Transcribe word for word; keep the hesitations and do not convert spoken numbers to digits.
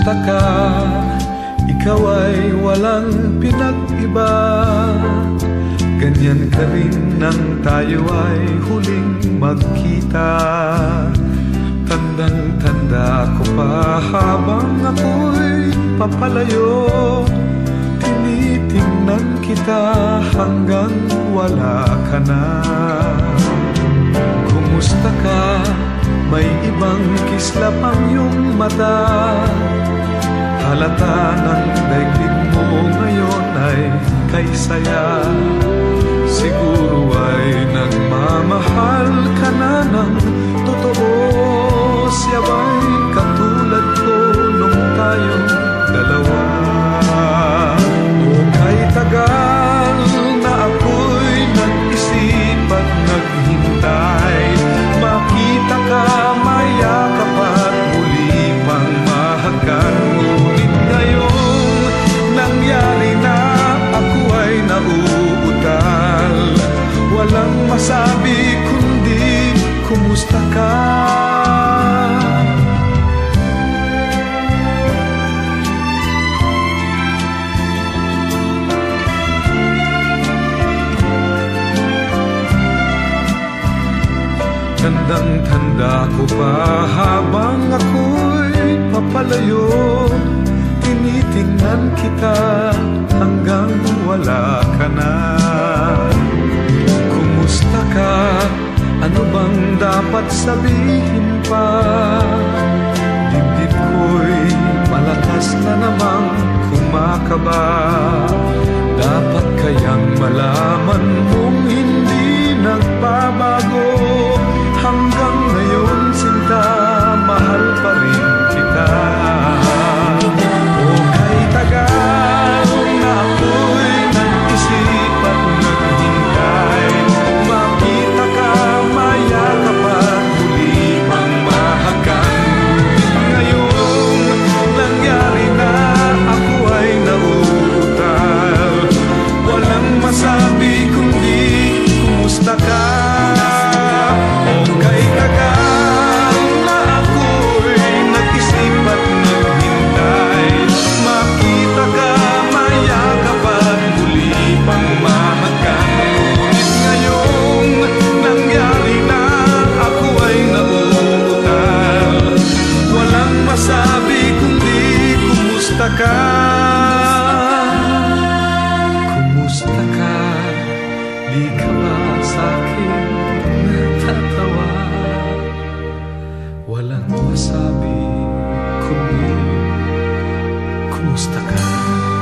Kumusta ka? Ikaw ay walang pinag-iba. Ganyan ka rin nang tayo ay huling magkita. Tandang-tanda ko pa habang ako'y papalayo. Tinitingnan kita hanggang wala ka na. Kumusta ka? May ibang kislap ang iyong mata. Halata ng daigdig mo ngayon ay kay saya. Siguro ay nagmamahal ka na ng totoo. Siya ba'y katulad ko nung tayong dalawa? O kay tagal na ako'y nag-isip at naghintay. Makita ka, mayakap at muli pang mahagkan. Ngunit ngayong nangyari na, ako ay nauutal. Walang masabi kundi kumusta ka? Tandang-tanda ko pa habang ako'y papalayo. Tinitingnan kita hanggang wala ka na. Kumusta ka? Ano bang dapat sabihin pa? Dibdib ko'y malakas na namang kumakaba. Dapat kayang malaman mong hindi nagbabago. Hanggang ngayon sinta, mahal pa rin kita. O kay tagal na ako'y nag-isip at naghintay. Makita ka, mayakap at muli pang mahagkan. Ngayong nangyari na, ako ay nauutal. Walang masabi kundi kumusta ka? Ka? Kumusta ka? Di ka ba sa'kin natatawa? Walang masabi kundi kumusta ka?